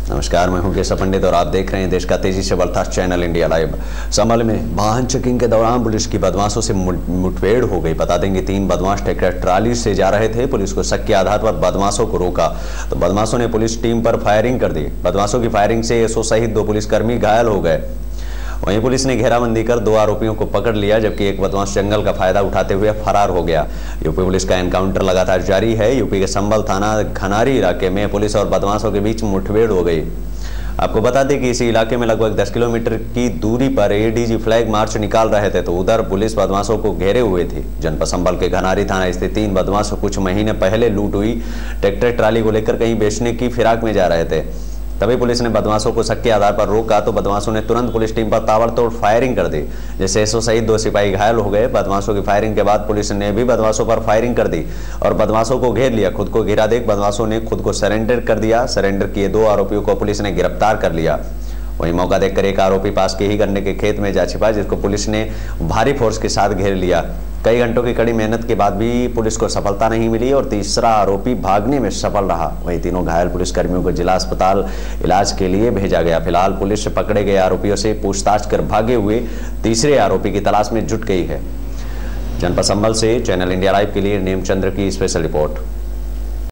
नमस्कार, मैं हूं केशव पंडित और आप देख रहे हैं देश का तेजी से बढ़ता चैनल इंडिया लाइव। संभल में वाहन चेकिंग के दौरान पुलिस की बदमाशों से मुठभेड़ हो गई। बता दें कि 3 बदमाश ट्रैक्टर ट्राली से जा रहे थे। पुलिस को शक के आधार पर बदमाशों को रोका तो बदमाशों ने पुलिस टीम पर फायरिंग कर दी। बदमाशों की फायरिंग से एसओ सहित 2 पुलिसकर्मी घायल हो गए। वहीं पुलिस ने घेराबंदी कर 2 आरोपियों को पकड़ लिया, जबकि एक बदमाश जंगल का फायदा उठाते हुए फरार हो गया। यूपी पुलिस का एनकाउंटर लगातार जारी है। यूपी के संभल थाना घनारी इलाके में पुलिस और बदमाशों के बीच मुठभेड़ हो गई। आपको बता दें कि इसी इलाके में लगभग 10 किलोमीटर की दूरी पर एडीजी फ्लैग मार्च निकाल रहे थे तो उधर पुलिस बदमाशों को घेरे हुए थी। जनपद संभल के घनारी थाना स्थित 3 बदमाश कुछ महीने पहले लूट हुई ट्रैक्टर ट्राली को लेकर कहीं बेचने की फिराक में जा रहे थे। तभी पुलिस ने बदमाशों को शक के आधार पर रोका तो बदमाशों ने तुरंत पुलिस टीम पर ताबड़तोड़ फायरिंग कर दी, जिससे एसओ सहित 2 सिपाही घायल हो गए। बदमाशों की फायरिंग के बाद पुलिस ने भी बदमाशों पर फायरिंग कर दी और बदमाशों को घेर लिया। खुद को घिरा देख बदमाशों ने खुद को सरेंडर कर दिया। सरेंडर किए 2 आरोपियों को पुलिस ने गिरफ्तार कर लिया। वहीं मौका देखकर एक आरोपी पास के ही गन्ने के खेत में जा छिपा, जिसको पुलिस ने भारी फोर्स के साथ घेर लिया। कई घंटों की कड़ी मेहनत के बाद भी पुलिस को सफलता नहीं मिली और तीसरा आरोपी भागने में सफल रहा। वहीं तीनों घायल पुलिसकर्मियों को जिला अस्पताल इलाज के लिए भेजा गया। फिलहाल पुलिस से पकड़े गए आरोपियों से पूछताछ कर भागे हुए तीसरे आरोपी की तलाश में जुट गई है। जनपद संभल से चैनल इंडिया लाइव के लिए नेमचंद्र की स्पेशल रिपोर्ट।